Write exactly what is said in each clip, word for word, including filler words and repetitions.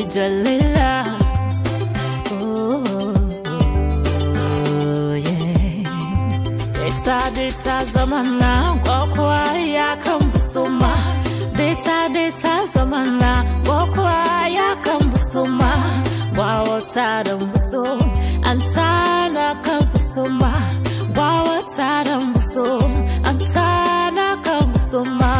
Jalila. Oh, yeah. Beta deta zamana Wakwa ya kambusuma. Beta deta zamana Wakwa ya kambusuma. Wawata mbuso Antana kambusuma. Wawata mbuso Antana kambusuma.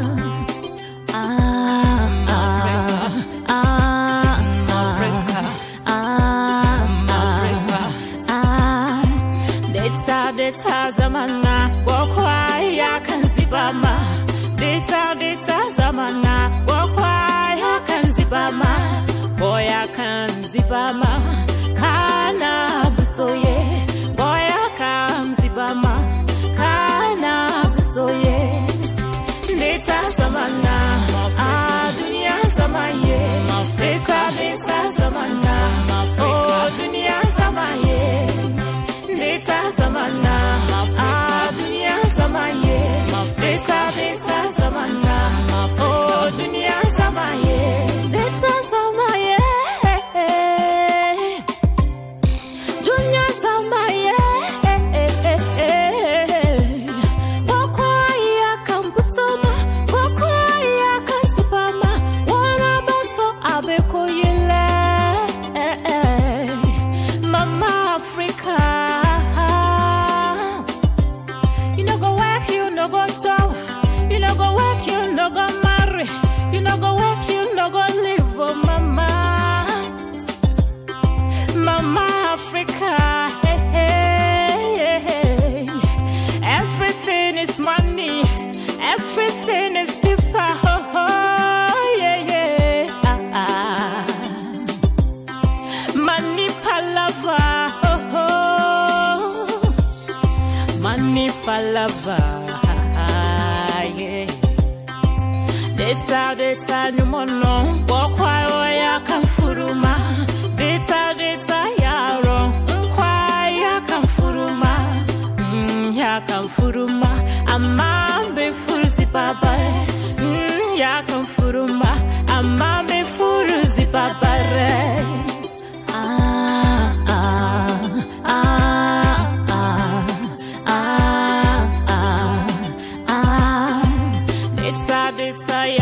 Deta deta zamana Wakwa ya kanzibama. Deta deta zamana Wakwa ya kanzibama. Boya kanzibama Kana busoye. Boya kanzibama Kana busoye. Deta zamana Ah dunia zamaye. Deta deta zamana Oh dunia zamaye. Deta zamana Ah dunia zamaye. Deta deta zamana Oh dunia zamaye. Deta zamaye. Dunia zamaye. Wakwa ya kambusoma. Wakwa ya kasibama. Wana baso abeko yile. Mama Africa. You no go work, you no go show. You no go work, you no go marry. You no go work, you no go live, oh mama. Mama Africa, hey, hey, hey. Everything is money. Everything is people, oh, oh, yeah, yeah. Ah, ah. Money palava, oh, oh. Money palava, yeah. Deta deta numono Wakwa ya kanfuruma. Deta deta yaro Nkwa ya kanfuruma. Mm, ya kanfuruma. Amambe furuzi baba. Mm, ya kanfuruma. Amambe furuzi baba re. Ah, ah, ah, ah, ah, ah, ah. Deta deta